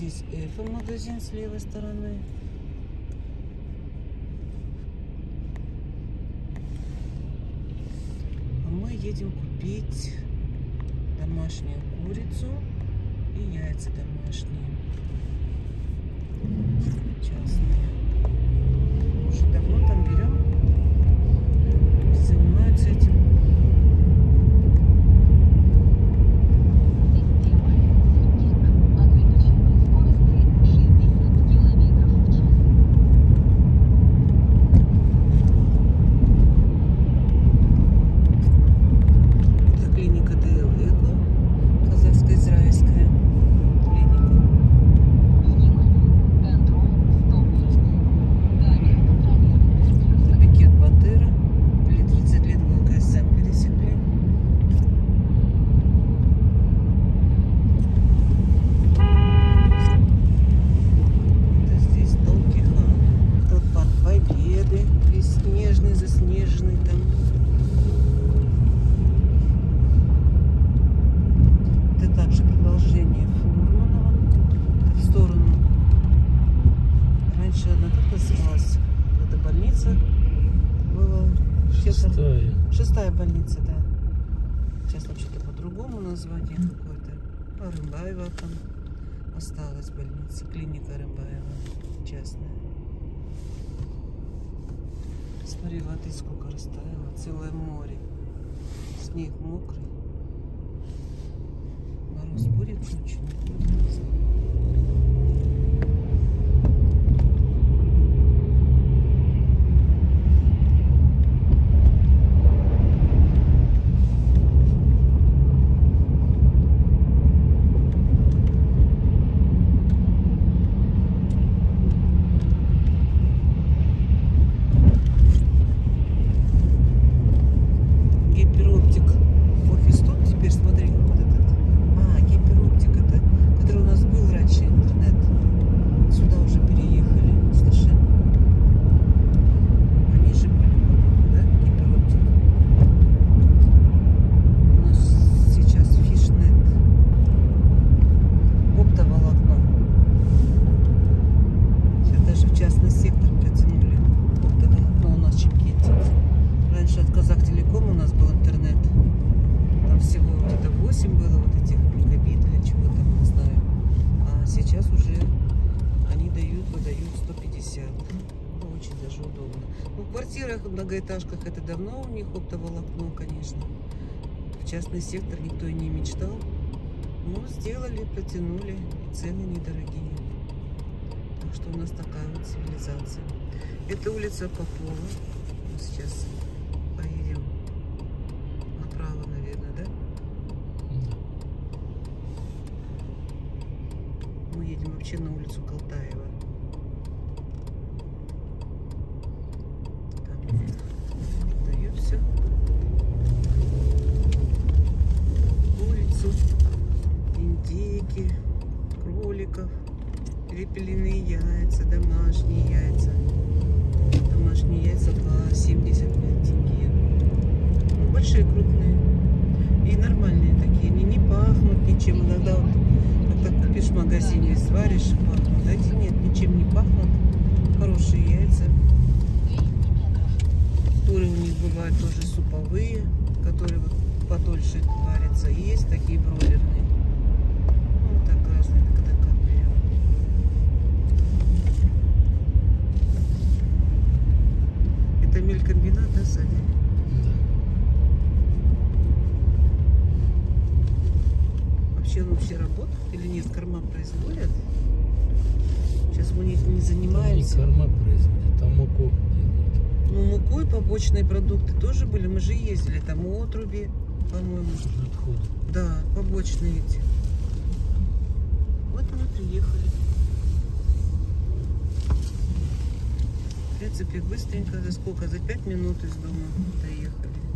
здесь Эфа-магазин с левой стороны. А мы едем купить домашнюю курицу и яйца домашние. Частные. Уже давно там берем. Занимаются этим. Снежный, заснеженный там. Это также продолжение Фурманова. Это в сторону. Раньше она как называлась? Это больница была. Шестая больница, да. Сейчас вообще-то по-другому название какое-то. А Рымбаева там осталась больница. Клиника Рымбаева частная. Смотри, воды сколько растаяло, целое море. Снег мокрый. Мороз будет ночью, не будет. Было вот этих мегабит или чего там, не знаю. А сейчас уже они выдают 150. Ну, очень даже удобно. Ну, в квартирах, в многоэтажках это давно у них оптоволокно, конечно. В частный сектор никто и не мечтал. Но сделали, протянули, и цены недорогие. Так что у нас такая вот цивилизация. Это улица Попова. Мы сейчас поедем направо, наверное, да? Мы едем вообще на улицу Калтаева. Там дают все. Курицу, индейки, кроликов, перепелиные яйца, домашние яйца. Домашние яйца по 75 тенге. Ну, большие, крупные. И нормальные такие. Они не пахнут ничем. Иногда вот как купишь в магазине, сваришь, пахнут. Эти нет, ничем не пахнут. Хорошие яйца. Куры у них бывают тоже суповые, которые вот подольше варятся. И есть такие бройлерные. Ну, вот так разные, когда капли. Это мелькомбинат, да, Саня? Вообще он вообще работает или нет? Корма производят? Сейчас мы не занимаемся. Там не корма производят, там муку делают. Ну, муку и побочные продукты тоже были. Мы же ездили там отруби, по-моему. Отходы. Да, побочные эти. Вот мы приехали. В принципе, быстренько. За сколько? За 5 минут из дома доехали.